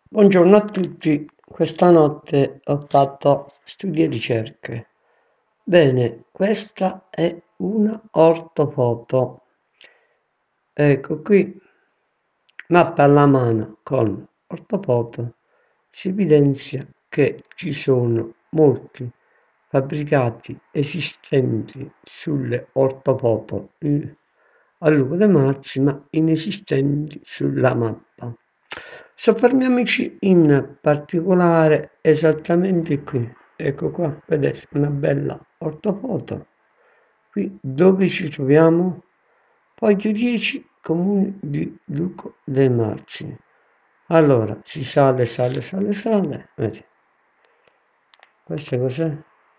Buongiorno a tutti, questa notte ho fatto studi e ricerche. Bene, questa è una ortofoto. Ecco qui, mappa alla mano con ortofoto, si evidenzia che ci sono molti fabbricati esistenti sulle ortofoto a lungo dei mazzi, ma inesistenti sulla mappa. Soffermiamoci in particolare esattamente qui. Ecco qua, vedete una bella ortofoto. Qui dove ci troviamo? Poggio 10, comune di Luco dei Marzi. Allora, si sale, sale, sale, sale. Vedi. Questa cos'è?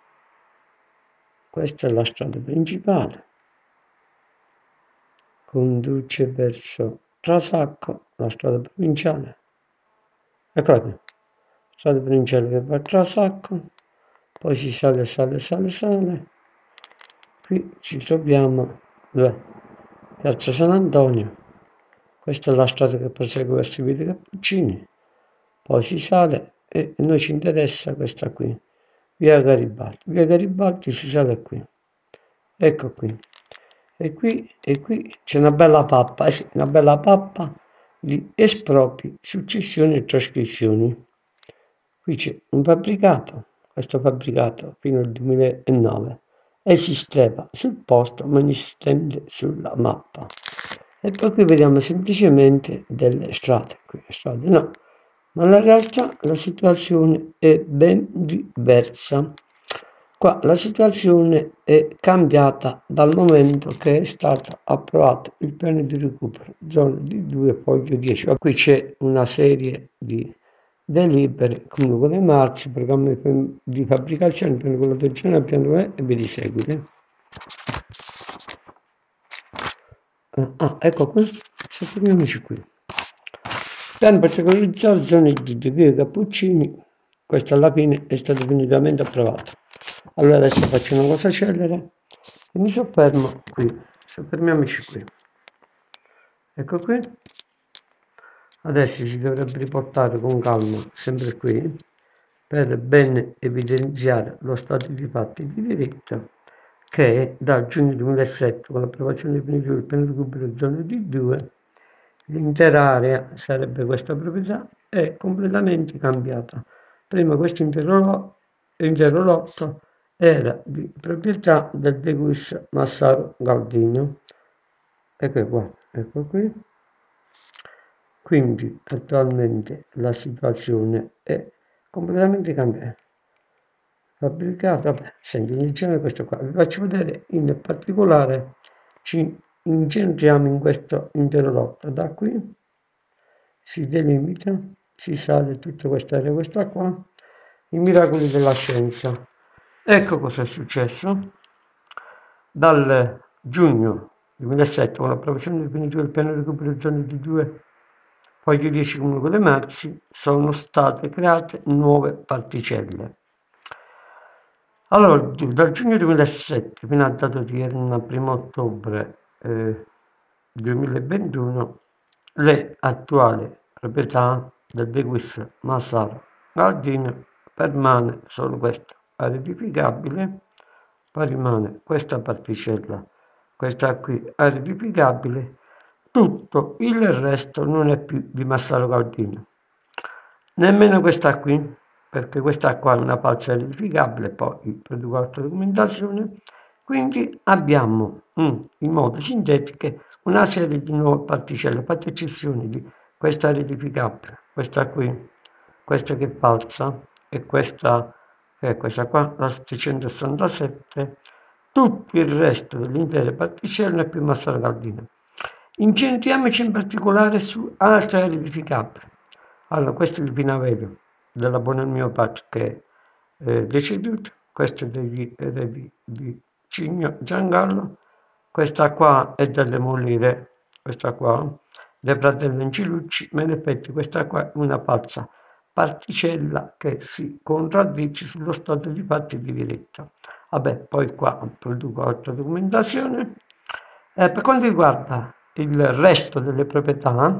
Questa è la strada principale. Conduce verso Trasacco, la strada provinciale. Eccola qui. Strada provinciale che va a Trasacco. Poi si sale, sale, sale, sale. Qui ci troviamo dove? Piazza Sant'Antonio. Questa è la strada che prosegue verso Via dei Cappuccini. Poi si sale e noi ci interessa questa qui. Via Garibaldi. Via Garibaldi si sale qui. Ecco qui. E qui c'è una bella pappa, sì, una bella pappa di espropri, successioni e trascrizioni. Qui c'è un fabbricato, questo fabbricato fino al 2009 esisteva sul posto ma inesistente sulla mappa. E poi qui vediamo semplicemente delle strade, qui strade no, ma in realtà la situazione è ben diversa. Qua la situazione è cambiata dal momento che è stato approvato il piano di recupero zona di 2 Poggio 10. Qui c'è una serie di delibere, comunque dei marci, programma di fabbricazione, piano di valutazione, piano e via di seguito. Ecco qui, sottolineiamoci qui. Piano per regolarizzare zone di via Cappuccini, questo alla fine è stato definitivamente approvato. Allora adesso faccio una cosa celere e mi soffermo qui, soffermiamoci qui. Ecco qui. Adesso si dovrebbe riportare con calma, sempre qui, per ben evidenziare lo stato di fatti di diritto che da giugno 2007, con l'approvazione definitiva del piano di recupero zona D2, l'intera area, sarebbe questa proprietà, è completamente cambiata. Prima questo intero lotto era di proprietà del Deguis Massaro Galdino. Ecco qua, ecco qui. Quindi attualmente la situazione è completamente cambiata. Fabbricato, vabbè, senti, iniziamo questo qua. Vi faccio vedere in particolare, ci incentriamo in questo intero lotto. Da qui si delimita, si sale tutta questa area, questa qua, i miracoli della scienza. Ecco cosa è successo. Dal giugno 2007, con l'approvazione definitiva del piano di recupero zone di 2 Poggio 10 comunque dei Marzi, sono state create nuove particelle. Allora, dal giugno 2007 fino al dato di ieri, 1 ottobre 2021, le attuali proprietà del Deguis Massaro Galdino permane solo questa area edificabile, poi rimane questa particella, questa qui area edificabile, tutto il resto non è più di Massaro Galdino. Nemmeno questa qui, perché questa qua è una falsa edificabile, poi produco altra documentazione. Quindi abbiamo in modo sintetico una serie di nuove particelle, fatte eccezione di questa edificabile, questa qui, questa che è falsa e questa che è questa qua, la 767, tutto il resto dell'intera particella non è più Massaro Galdino. Incentriamoci in particolare su altre aree edificabili. Allora, questo è il Pinavello della buona mio padre che è deceduto, questo è degli eredi di Cigno Giangallo, questa qua è da demolire, questa qua, dei fratelli Ancilucci, ma in effetti questa qua è una falsa particella che si contraddice sullo stato di fatti di diritto. Vabbè, poi qua produco altra documentazione. Per quanto riguarda il resto delle proprietà,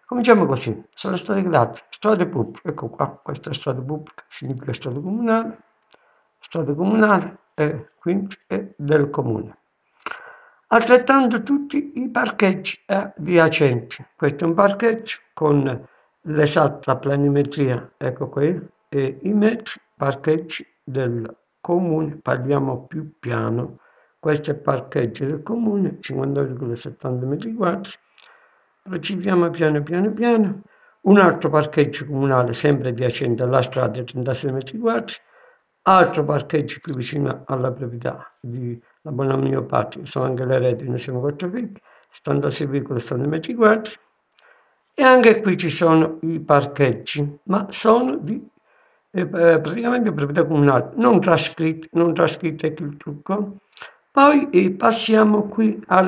Cominciamo così, sulle strade gratis, strade pubbliche, ecco qua, questa è strada pubblica, significa strada comunale e quindi è del comune. Altrettanto tutti i parcheggi adiacenti, questo è un parcheggio con l'esatta planimetria, ecco qui, e i metri parcheggi del comune, parliamo più piano, questo è il parcheggio del comune, 50,70 metri quadri, procediamo piano piano piano, un altro parcheggio comunale sempre adiacente alla strada, 36 metri quadri, altro parcheggio più vicino alla proprietà di l'abbonamento patrio, sono anche le reti, noi siamo 4 vecchi, 76,70 metri quadri, e anche qui ci sono i parcheggi, ma sono di praticamente proprietà comunale, non trascritti è il trucco. Poi passiamo qui al